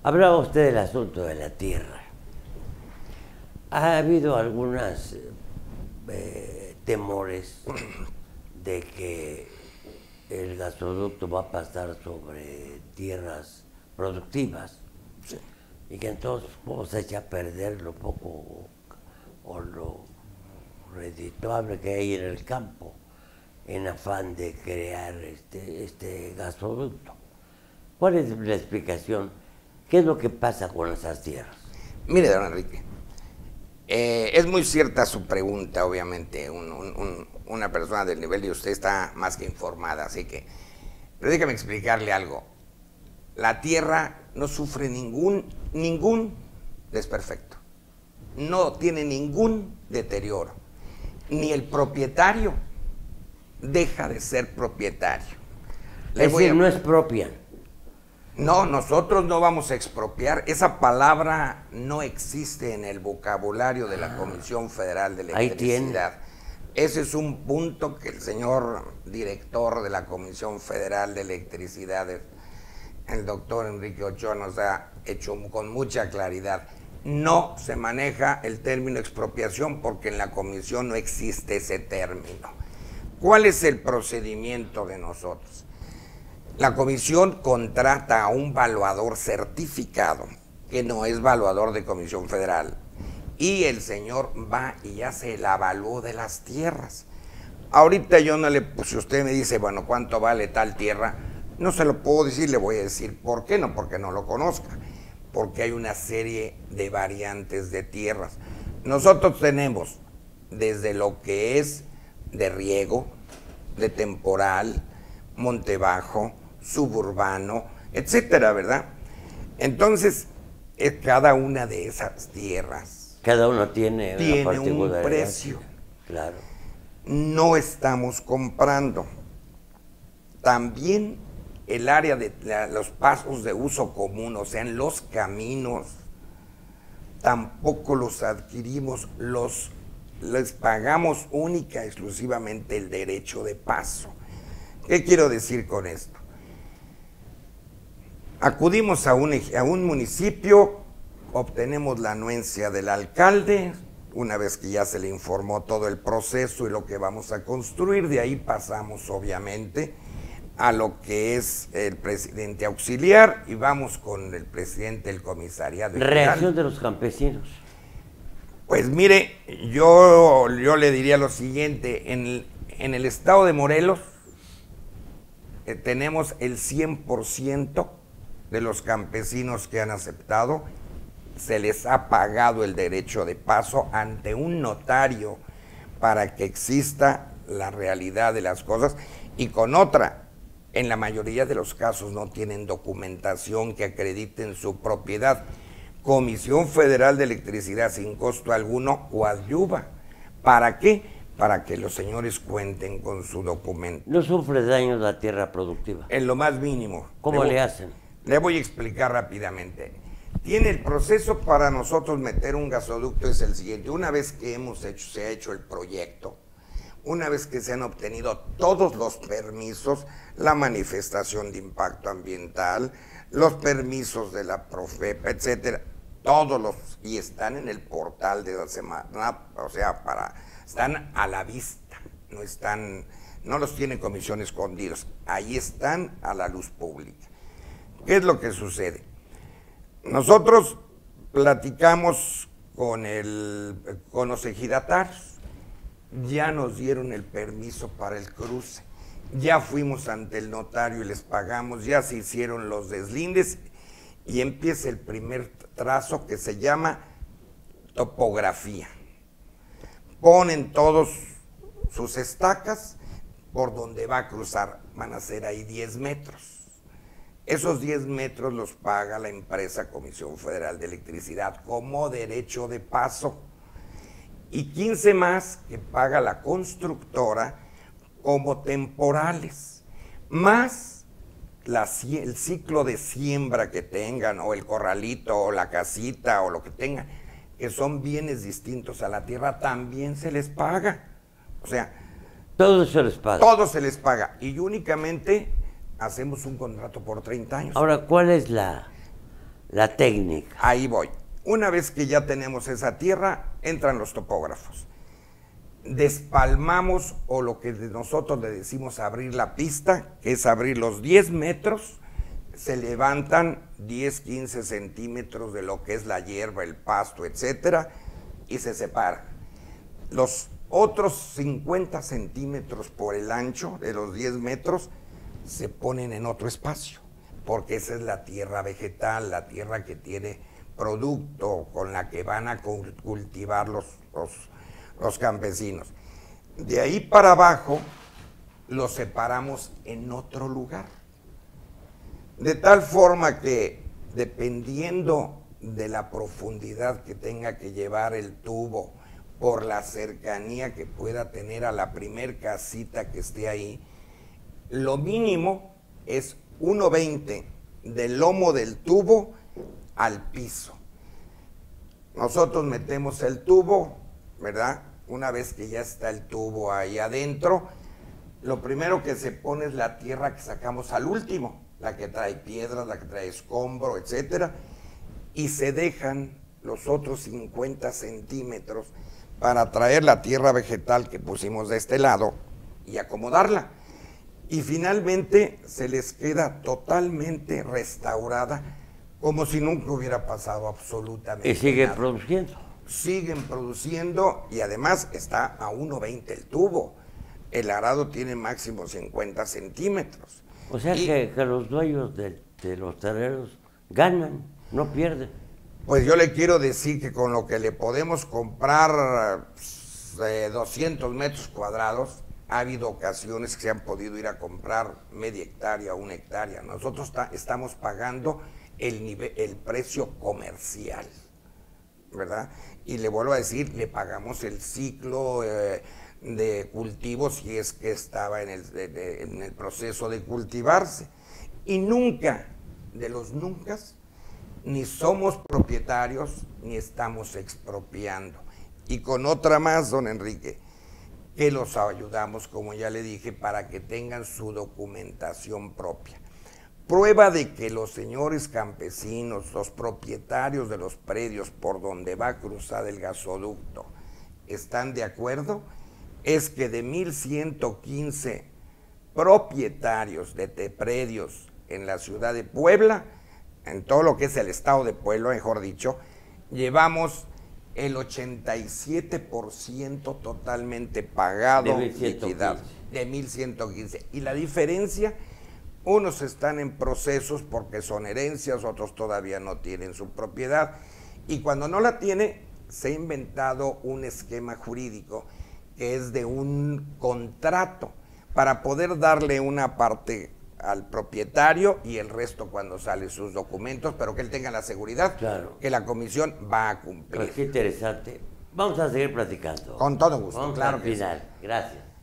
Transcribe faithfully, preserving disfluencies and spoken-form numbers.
Hablaba usted del asunto de la tierra. Ha habido algunos eh, temores de que el gasoducto va a pasar sobre tierras productivas, sí, y que entonces vamos a echar a perder lo poco o, o lo redituable que hay en el campo en afán de crear este, este gasoducto. ¿Cuál es la explicación? ¿Qué es lo que pasa con esas tierras? Mire, don Enrique, eh, es muy cierta su pregunta, obviamente. Un, un, un, una persona del nivel de usted está más que informada, así que... Pero déjame explicarle algo. La tierra no sufre ningún, ningún desperfecto. No tiene ningún deterioro. Ni el propietario deja de ser propietario. Le es decir, a... no expropian. No, nosotros no vamos a expropiar. Esa palabra no existe en el vocabulario de la Comisión Federal de Electricidad. Ese es un punto que el señor director de la Comisión Federal de Electricidad, el doctor Enrique Ochoa, nos ha hecho con mucha claridad. No se maneja el término expropiación porque en la comisión no existe ese término. ¿Cuál es el procedimiento de nosotros? La comisión contrata a un valuador certificado, que no es valuador de Comisión Federal, y el señor va y hace el avalúo de las tierras. Ahorita yo no le, pues si usted me dice, bueno, ¿cuánto vale tal tierra? No se lo puedo decir, le voy a decir por qué, no porque no lo conozca, porque hay una serie de variantes de tierras. Nosotros tenemos desde lo que es de riego, de temporal, monte bajo, suburbano, etcétera, ¿verdad? Entonces, es cada una de esas tierras cada uno tiene, tiene un precio. Claro. No estamos comprando. También el área de la, los pasos de uso común, o sea, en los caminos, tampoco los adquirimos, los les pagamos única y exclusivamente el derecho de paso. ¿Qué quiero decir con esto? Acudimos a un, a un municipio, obtenemos la anuencia del alcalde, una vez que ya se le informó todo el proceso y lo que vamos a construir, de ahí pasamos obviamente a lo que es el presidente auxiliar y vamos con el presidente del comisariado. ¿Reacción de los campesinos? Pues mire, yo, yo le diría lo siguiente, en el, en el estado de Morelos eh, tenemos el cien por ciento de los campesinos que han aceptado, se les ha pagado el derecho de paso ante un notario para que exista la realidad de las cosas, y con otra, en la mayoría de los casos no tienen documentación que acrediten su propiedad. Comisión Federal de Electricidad sin costo alguno coadyuva. ¿Para qué? Para que los señores cuenten con su documento. ¿No sufre daños la tierra productiva? En lo más mínimo. ¿Cómo le, le hacen? Le voy a explicar rápidamente. Tiene el proceso para nosotros meter un gasoducto es el siguiente. Una vez que hemos hecho, se ha hecho el proyecto, una vez que se han obtenido todos los permisos, la manifestación de impacto ambiental, los permisos de la Profepa, etcétera, todos los, y están en el portal de la semana, o sea, para, están a la vista, no están, no los tiene comisión escondidos, ahí están a la luz pública. ¿Qué es lo que sucede? Nosotros platicamos con, el, con los ejidatarios, ya nos dieron el permiso para el cruce, ya fuimos ante el notario y les pagamos, ya se hicieron los deslindes y empieza el primer trazo que se llama topografía. Ponen todos sus estacas por donde va a cruzar, van a ser ahí diez metros. Esos diez metros los paga la empresa Comisión Federal de Electricidad como derecho de paso y quince más que paga la constructora como temporales, más la, el ciclo de siembra que tengan o el corralito o la casita o lo que tengan, que son bienes distintos a la tierra, también se les paga. O sea, todo se les paga. Todo se les paga y únicamente hacemos un contrato por treinta años. Ahora, ¿cuál es la, La técnica. Ahí voy. Una vez que ya tenemos esa tierra, entran los topógrafos. Despalmamos, o lo que nosotros le decimos abrir la pista, que es abrir los diez metros, se levantan diez, quince centímetros de lo que es la hierba, el pasto, etcétera, y se separan. Los otros cincuenta centímetros por el ancho de los diez metros se ponen en otro espacio, porque esa es la tierra vegetal, la tierra que tiene producto con la que van a cultivar los, los, los campesinos. De ahí para abajo los separamos en otro lugar. De tal forma que, dependiendo de la profundidad que tenga que llevar el tubo, por la cercanía que pueda tener a la primer casita que esté ahí, lo mínimo es uno veinte del lomo del tubo al piso. Nosotros metemos el tubo, ¿verdad? Una vez que ya está el tubo ahí adentro, lo primero que se pone es la tierra que sacamos al último, la que trae piedras, la que trae escombro, etcétera, y se dejan los otros cincuenta centímetros para traer la tierra vegetal que pusimos de este lado y acomodarla. Y finalmente se les queda totalmente restaurada, como si nunca hubiera pasado absolutamente nada. Y sigue produciendo. Siguen produciendo, y además está a uno veinte el tubo. El arado tiene máximo cincuenta centímetros. O sea y, que, que los dueños de, de los terrenos ganan, no pierden. Pues yo le quiero decir que con lo que le podemos comprar eh, doscientos metros cuadrados, ha habido ocasiones que se han podido ir a comprar media hectárea, una hectárea. Nosotros ta, estamos pagando el, nivel, el precio comercial, ¿verdad? Y le vuelvo a decir, le pagamos el ciclo eh, de cultivo si es que estaba en el, de, de, en el proceso de cultivarse. Y nunca, de los nunca, ni somos propietarios ni estamos expropiando. Y con otra más, don Enrique, que los ayudamos, como ya le dije, para que tengan su documentación propia. Prueba de que los señores campesinos, los propietarios de los predios por donde va a cruzar el gasoducto, están de acuerdo, es que de mil ciento quince propietarios de predios en la ciudad de Puebla, en todo lo que es el estado de Puebla, mejor dicho, llevamos el ochenta y siete por ciento totalmente pagado, liquidado, de mil ciento quince. Y la diferencia, unos están en procesos porque son herencias, otros todavía no tienen su propiedad. Y cuando no la tiene, se ha inventado un esquema jurídico que es de un contrato para poder darle una parte al propietario y el resto cuando salen sus documentos, pero que él tenga la seguridad, claro, que la comisión va a cumplir. Pues qué interesante. Vamos a seguir platicando. Con todo gusto, Vamos claro al que final. sí. Gracias.